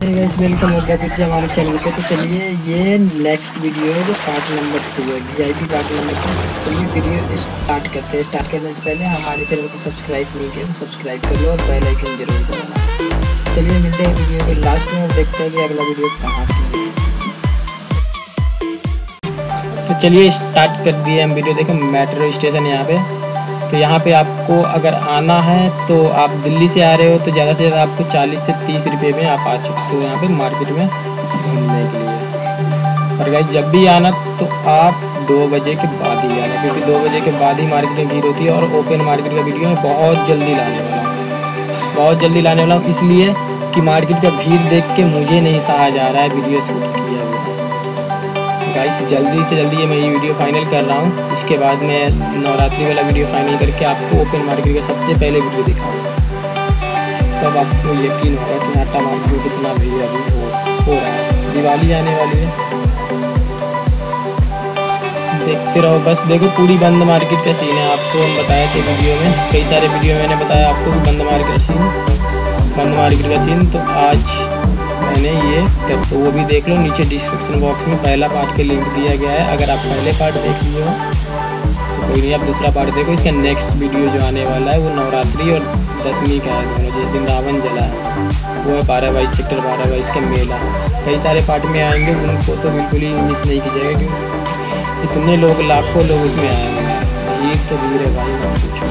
Guys welcome हो गया फिर से हमारे चैनल पे। तो चलिए ये नेक्स्ट वीडियो है जो पार्ट नंबर 2 है, वीआईपी पार्ट नंबर 2। चलिए वीडियो स्टार्ट करते हैं। स्टार्ट करने से पहले हमारे चैनल को सब्सक्राइब नहीं किया तो सब्सक्राइब कर लो और बेल आइकन जरूर दबाना। चलिए मिलते हैं वीडियो के लास्ट में और देखते हैं कि अगला वीडियो कहाँ से है। तो चलिए स्टार्ट कर दिए हम वीडियो। देखो मेट्रो स्टेशन यहाँ पे। तो यहाँ पे आपको अगर आना है तो आप दिल्ली से आ रहे हो तो ज़्यादा से ज़्यादा आपको 40 से 30 रुपये में आप आ सकते हो यहाँ पे मार्केट में घूमने के लिए। और गाइस जब भी आना तो आप 2 बजे के बाद ही आना, क्योंकि 2 बजे के बाद ही मार्केट में भीड़ होती है। और ओपन मार्केट का वीडियो मैं बहुत जल्दी लाने वाला हूँ, बहुत जल्दी लाने वाला हूँ, इसलिए कि मार्केट का भीड़ देख के मुझे नहीं सहा जा रहा है वीडियो शूट किया हुआ। गाइस जल्दी से जल्दी मैं ये वीडियो फाइनल कर रहा हूँ। इसके बाद मैं नवरात्रि वाला वीडियो फाइनल करके आपको ओपन मार्केट का सबसे पहले वीडियो दिखाऊंगा। तब आपको यकीन होगा कि आटा मार्केट में कितना भीड़ अभी हो रहा है। दिवाली आने वाली है, देखते रहो बस। देखो पूरी बंद मार्केट का सीन है, आपको हम बताए थे वीडियो में, कई सारे वीडियो में मैंने बताया आपको कि बंद मार्केट का सीन। तो आज मैंने ये तो वो भी देख लो, नीचे डिस्क्रिप्शन बॉक्स में पहला पार्ट के लिंक दिया गया है। अगर आप पहले पार्ट देख लिए हो तो कोई नहीं, आप दूसरा पार्ट देखो। इसका नेक्स्ट वीडियो जो आने वाला है वो नवरात्रि और दशमी का है, दोनों जिस दिन रावण जला है वो है 12/22 सेक्टर 12/22 का मेला। कई सारे पार्ट में आएंगे, उनको तो बिल्कुल ही मिस नहीं की जाएगा, क्योंकि इतने लोग, लाखों लोग उसमें आएंगे। भीड़ तो भीड़ है भाई, मत पूछो।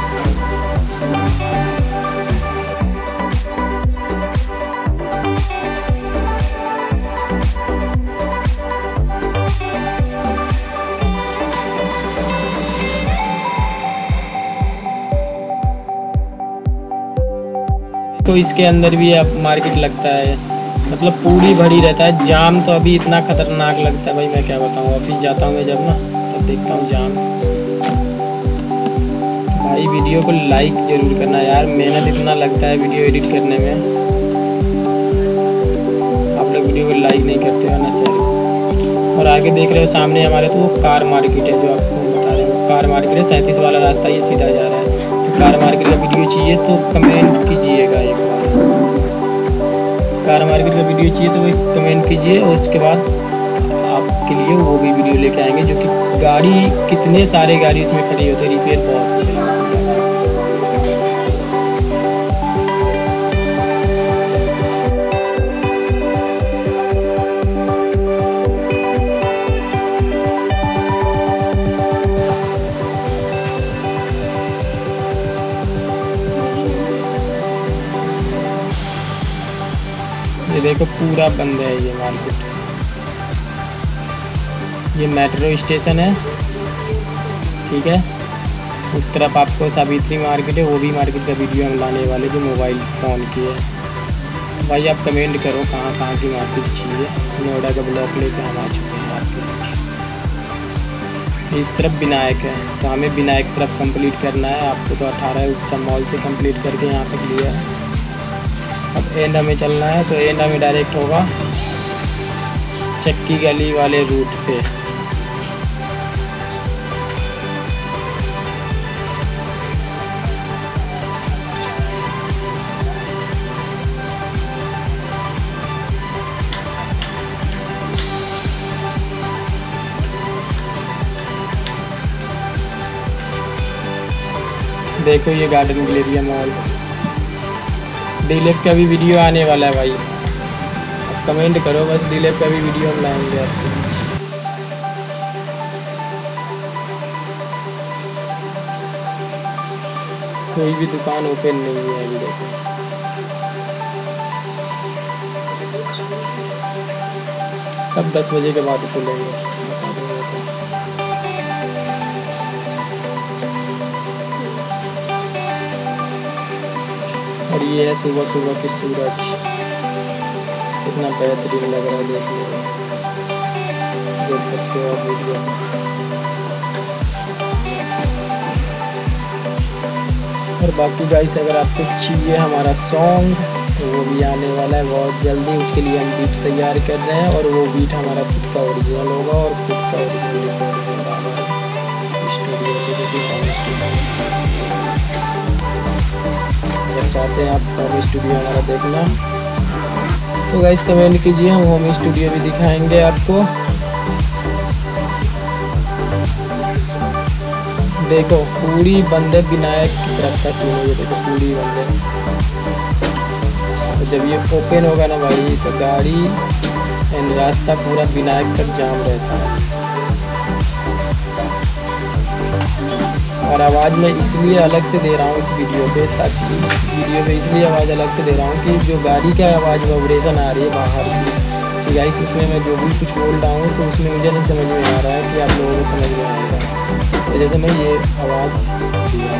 तो इसके अंदर भी अब मार्केट लगता है, मतलब पूरी भरी रहता है। जाम तो अभी इतना खतरनाक लगता है भाई, मैं क्या बताऊँ। ऑफिस जाता हूँ मैं जब ना, तब देखता हूँ जाम। भाई वीडियो को लाइक जरूर करना यार, मेहनत इतना लगता है वीडियो एडिट करने में। आप लोग वीडियो को लाइक नहीं करते हो ना सर। और आगे देख रहे हो सामने हमारे तो वो कार मार्केट है, जो आपको बता रहे हो कार मार्केट है। 37 वाला रास्ता ये सीधा जा रहा है। कार मार्केट का वीडियो चाहिए तो कमेंट कीजिएगा एक बार। कार मार्केट का वीडियो चाहिए तो वही कमेंट कीजिए, और उसके बाद आपके लिए वो भी वीडियो लेके आएंगे, जो कि गाड़ी कितने सारे गाड़ी इसमें खड़ी होती है, रिपेयर बहुत होते हैं। ये देखो पूरा बंद है ये मार्केट। ये मेट्रो स्टेशन है, ठीक है। उस तरफ आपको सावित्री मार्केट है, वो भी मार्केट का वीडियो हम लाने वाले, जो मोबाइल फ़ोन की है। भाई आप कमेंट करो कहाँ कहाँ की मार्केट चाहिए। नोएडा का ब्लॉक लेके हम आ चुके हैं मार्केट। इस तरफ विनायक है, तो हमें विनायक तरफ कंप्लीट करना है। आपको तो 18 उस मॉल से कंप्लीट करके यहाँ तक लिया है। अब एंड में चलना है, तो एंड में डायरेक्ट होगा चक्की गली वाले रूट पे। देखो ये गार्डन गैलेरिया मॉल। डीलेप का भी वीडियो आने वाला है भाई, अब कमेंट करो बस, डीलेप का भी वीडियो हम लाएंगे आपके लिए। कोई भी दुकान ओपन नहीं है अभी, देखो। सब 10 बजे के बाद खुलेंगे। और ये है सुबह सुबह की सूरज, कितना बेहतरीन लग रहा है देखने में, देख सकते हो आप वीडियो। और बाकी गाइस अगर आपको चाहिए हमारा सॉन्ग तो वो भी आने वाला है बहुत जल्दी। उसके लिए हम बीट तैयार कर रहे हैं, और वो बीट हमारा खुद का ओरिजिनल होगा, और खुद का ओरिजिनल स्टूडियो से। अगर चाहते हैं आप होम स्टूडियो हमारा देखना तो गाइस कमेंट कीजिए, हम होम स्टूडियो भी दिखाएंगे आपको। देखो पूरी बंद है, विनायक की तरफ का सीन है ये, देखो पूरी बंद है। तो जब ये ओपन होगा ना भाई तो गाड़ी एंड रास्ता पूरा विनायक तक जाम रहता है। और आवाज़ मैं इसलिए अलग से दे रहा हूँ इस वीडियो पे, ताकि वीडियो पे इसलिए आवाज़ अलग से दे रहा हूँ कि जो गाड़ी का आवाज़ वाइब्रेशन आ रही है बाहर की, तो गाइस उसमें मैं जो भी कुछ बोल रहा हूँ तो उसमें मुझे नहीं समझ में आ रहा है कि आप लोगों को समझ में आएगा, इस वजह से मैं ये आवाज़ दिया।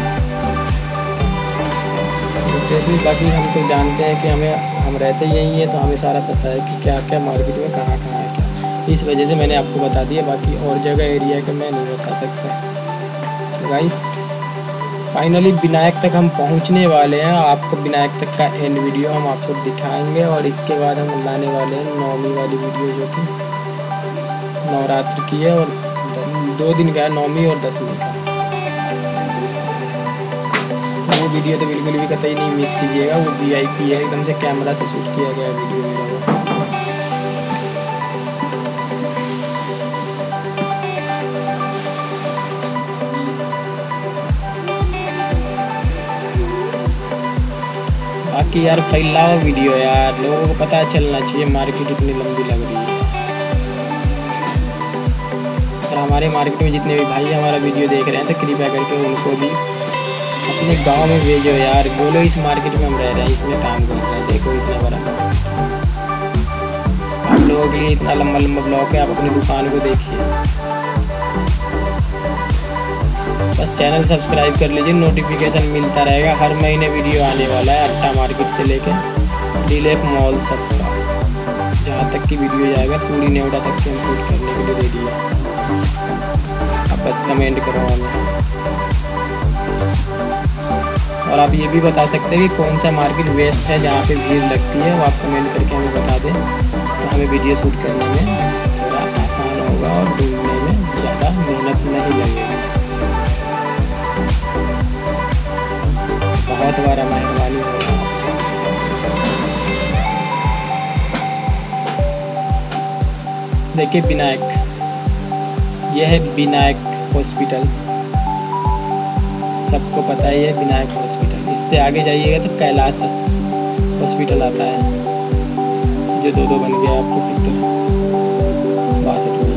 जैसे बाकी हम तो जानते हैं कि हम रहते यही हैं, तो हमें सारा पता है कि क्या क्या मार्केट में कहाँ कहाँ है क्या, इस वजह से मैंने आपको बता दिया। बाकी और जगह एरिया का मैं नहीं बता सकता। तो गाइस फाइनली विनायक तक हम पहुंचने वाले हैं। आपको विनायक तक का एंड वीडियो हम आपको दिखाएंगे, और इसके बाद हम लाने वाले हैं नौमी वाली वीडियो, जो कि नवरात्र की है और 2 दिन का है, नौमी और 10वीं का। वो वीडियो तो बिल्कुल भी कतई नहीं मिस कीजिएगा, वो VIP है, एकदम से कैमरा से शूट किया गया वीडियो मेरा वो। बाकी यार फैलाओ वीडियो यार, लोगों को पता चलना चाहिए मार्केट इतनी लंबी लग रही है। और हमारे मार्केट में जितने भी भाई हमारा वीडियो देख रहे हैं तो कृपया करके उनको भी अपने गांव में भेजो यार, बोलो इस मार्केट में हम रह रहे हैं, इसमें काम कर रहे हैं। देखो इतना बड़ा आप लोगों के लिए इतना लंबा लंबा ब्लॉक है, आप अपनी दुकान को देखिए। बस चैनल सब्सक्राइब कर लीजिए, नोटिफिकेशन मिलता रहेगा, हर महीने वीडियो आने वाला है अट्टा मार्केट से लेकर डीलेफ मॉल सब का, जहाँ तक की वीडियो जाएगा पूरी नेवड़ा तक से हम शूट करने के लिए रेडी है। आप बस कमेंट करो हमें, और आप ये भी बता सकते हैं कि कौन सा मार्केट वेस्ट है जहाँ पे भीड़ लगती है, वो आप कमेंट करके हमें बता दें, तो हमें वीडियो शूट करने में थोड़ा आसान होगा और ढूंढने में ज़्यादा मेहनत नहीं लगेगी। बहुत बड़ा मेहरबानी होगा आपसे। देखिए विनायक, यह है विनायक हॉस्पिटल, सबको पता ही है विनायक हॉस्पिटल। इससे आगे जाइएगा तो कैलाश हॉस्पिटल आता है, जो 2 बन गया आपको सेक्टर 62 में।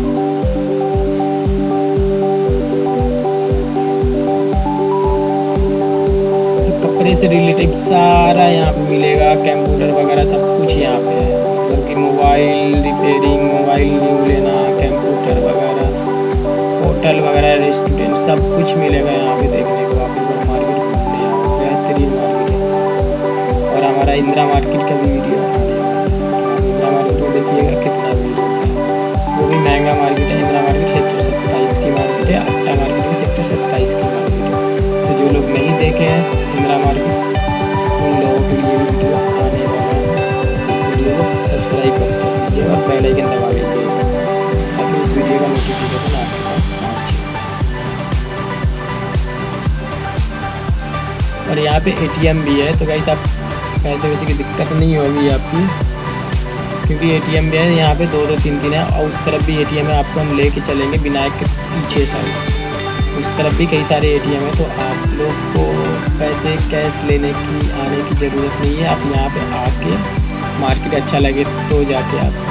कपड़े से रिलेटेड सारा यहाँ पे मिलेगा, कंप्यूटर वगैरह सब कुछ यहाँ पे है, मतलब कि मोबाइल रिपेयरिंग, मोबाइल न्यू लेना, कंप्यूटर वगैरह, होटल वगैरह, रेस्टोरेंट सब कुछ मिलेगा यहाँ पे देखने को। आप एक मार्केट घूमने आओ, बेहतरीन मार्केट है। और हमारा इंदिरा मार्केट का भी वीडियो आने वाला है, इंदिरा मार्केट को देखिएगा कितना वीडियो है, वो भी महंगा मार्केट है। इंदिरा मार्केट सेक्टर 27 की मार्केट है, अट्टा मार्केट भी सेक्टर 27 की मार्केट है। तो जो लोग नहीं देखे हैं इंदिरा मार्केट, उन लोगों के लिए वीडियो आने वाला है। इस वीडियो को सब्सक्राइब कर लीजिए और बेल आइकन दबा लीजिए, ताकि इस वीडियो का नोटिफिकेशन आपके पास पहुँचे। और यहाँ पे ATM भी है, तो गाइस आप पैसे वैसे की दिक्कत नहीं होगी आपकी, क्योंकि ATM भी है यहाँ पे 2-2 3-3 है। और उस तरफ भी ATM है, आपको हम लेके चलेंगे विनायक के पीछे साइड, उस तरफ भी कई सारे ATM है। तो आप लोग को पैसे कैश लेने की आने की ज़रूरत नहीं है, आप यहाँ पे आके मार्केट अच्छा लगे तो जाके आप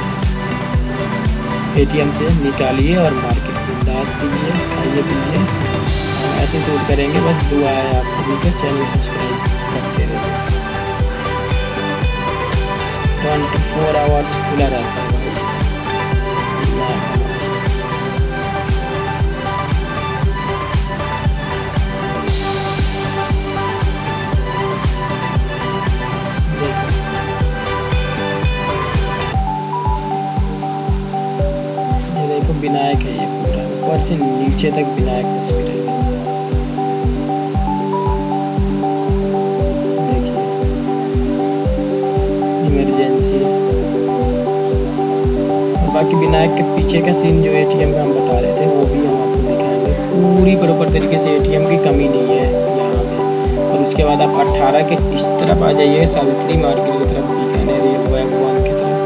ATM से निकालिए और मार्केट बिंदास कीजिए, खाइए पीजिए। हम ऐसे शूट करेंगे, बस दुआ है आप सभी को, चैनल सब्सक्राइब करते रहिए। 24 आवर्स खुला रहता है। विनायक है ये पूरा, ऊपर से नीचे तक विनायक हॉस्पिटल है। देखिए इमरजेंसी, और बाकी विनायक के पीछे का सीन जो ATM का हम बता रहे थे वो भी हम आपको दिखाएंगे। पूरी प्रॉपर तरीके से ATM की कमी नहीं है यहाँ पे। और उसके बाद आप 18 के इस तरफ आ जाइए, सावित्री मार्केट की तरफ मैंने वेब 1 की तरह।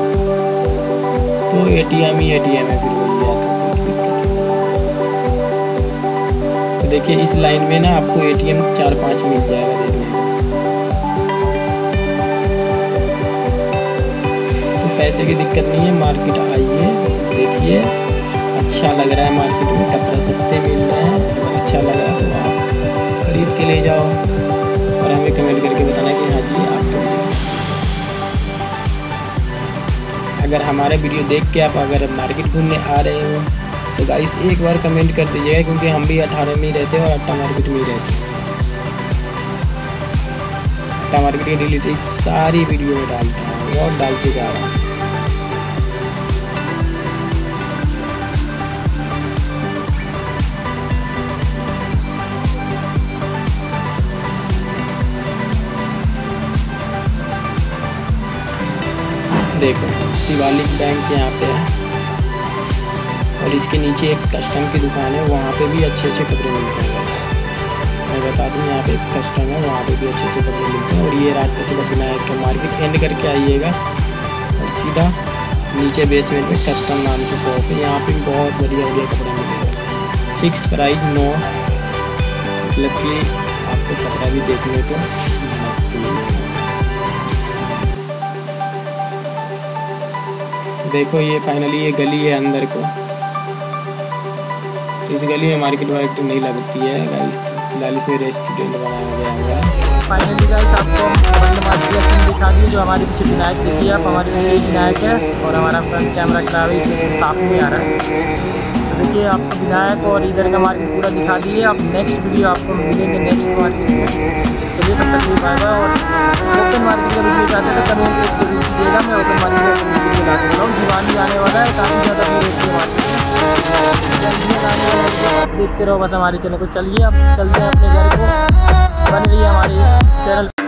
तो ATM ही ATM है, फिर वही आता है, कोई दिक्कत नहीं। तो देखिए इस लाइन में ना आपको ATM 4-5 मिल जाएगा देखने में। तो पैसे की दिक्कत नहीं है, मार्केट आइए देखिए, अच्छा लग रहा है मार्केट में, कपड़े सस्ते मिल रहे हैं। अगर अच्छा लगा तो आप खरीद के ले जाओ और हमें कमेंट करके बताना कि हाँ जी आपको अगर हमारे वीडियो देख के आप अगर मार्केट घूमने आ रहे हो तो गाइस एक बार कमेंट कर दीजिएगा, क्योंकि हम भी 18 में ही रहते हैं और अट्टा मार्केट में ही रहते हैं। अट्टा मार्केट के रिलेटेड सारी वीडियो में डालता हूँ और डालते जा रहा हूँ। देखो शिवालिक बैंक यहाँ पे है और इसके नीचे एक कस्टम की दुकान है, वहाँ पे भी अच्छे अच्छे कपड़े मिलते हैं। मैं बता दूँ यहाँ पे एक कस्टम है, वहाँ पे भी अच्छे अच्छे कपड़े मिलते हैं। और ये रास्ता सीधा विनायक का मार्केट एंड करके आइएगा और सीधा नीचे बेसमेंट में कस्टम नाम से शॉप है, यहाँ पे भी बहुत बढ़िया बढ़िया कपड़े मिलेंगे। फिक्स प्राइस नो, मतलब कि आपको कपड़ा भी देखने को मस्त मिलेगा। देखो ये फाइनली ये गली है अंदर को, तो इस गली में मार्केट वार्केट नहीं लगती है गाइस, फिलहाल इसमें रेस्टोरेंट बनाया गया हुआ है। फाइनली गाइस आपको बंद मार्केट दिखा दी, जो हमारे पीछे विनायक देखिए आप, हमारे पीछे विनायक है और हमारा फ्रंट कैमरा खराब है इसलिए साफ नहीं आ रहा है। तो देखिए आपको विनायक और इधर का मार्केट पूरा दिखा दिए। आप नेक्स्ट वीडियो आपको मिलेंगे नेक्स्ट मार्केट में। चलिए तब तक पाएगा। और ओपन मार्केट का वीडियो चाहते हैं तो कमेंट करके दीजिएगा, मैं ओपन मार्केट का वीडियो लाते रहूँ। दिवाली आने वाला है, काफ़ी ज़्यादा भीड़ होती है मार्केट में, आने वाला है, देखते रहो बस हमारे चैनल को। चलिए अब चलते हैं अपने घर को, बन रही है हमारी चैनल।